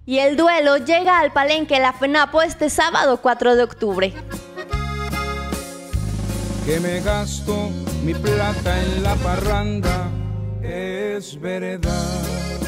Y el duelo llega al Palenque La FENAPO este sábado 4 de octubre. Que me gasto mi plata en la parranda, es verdad.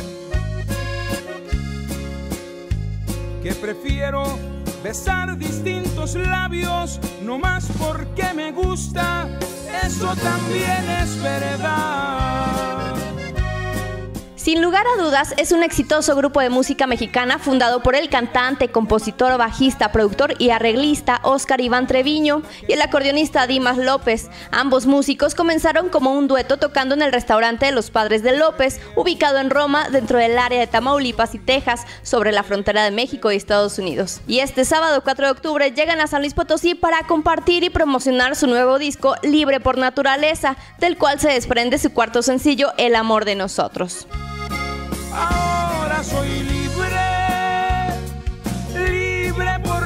Que prefiero besar distintos labios, no más porque me gusta, eso también es verdad. Sin lugar a dudas, es un exitoso grupo de música mexicana fundado por el cantante, compositor, bajista, productor y arreglista Óscar Iván Treviño y el acordeonista Dimas López. Ambos músicos comenzaron como un dueto tocando en el restaurante de los Padres de López, ubicado en Roma, dentro del área de Tamaulipas y Texas, sobre la frontera de México y Estados Unidos. Y este sábado 4 de octubre llegan a San Luis Potosí para compartir y promocionar su nuevo disco Libre por Naturaleza, del cual se desprende su cuarto sencillo El Amor de Nosotros. Ahora soy libre, libre por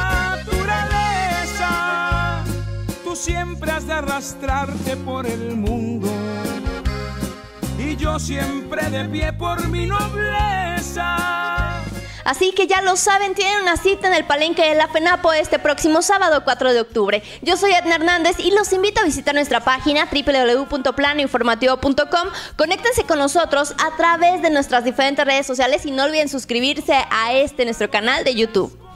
naturaleza. Tú siempre has de arrastrarte por el mundo y yo siempre de pie por mi nobleza. Así que ya lo saben, tienen una cita en el Palenque de La FENAPO este próximo sábado 4 de octubre. Yo soy Edna Hernández y los invito a visitar nuestra página www.planoinformativo.com. Conéctense con nosotros a través de nuestras diferentes redes sociales y no olviden suscribirse a nuestro canal de YouTube.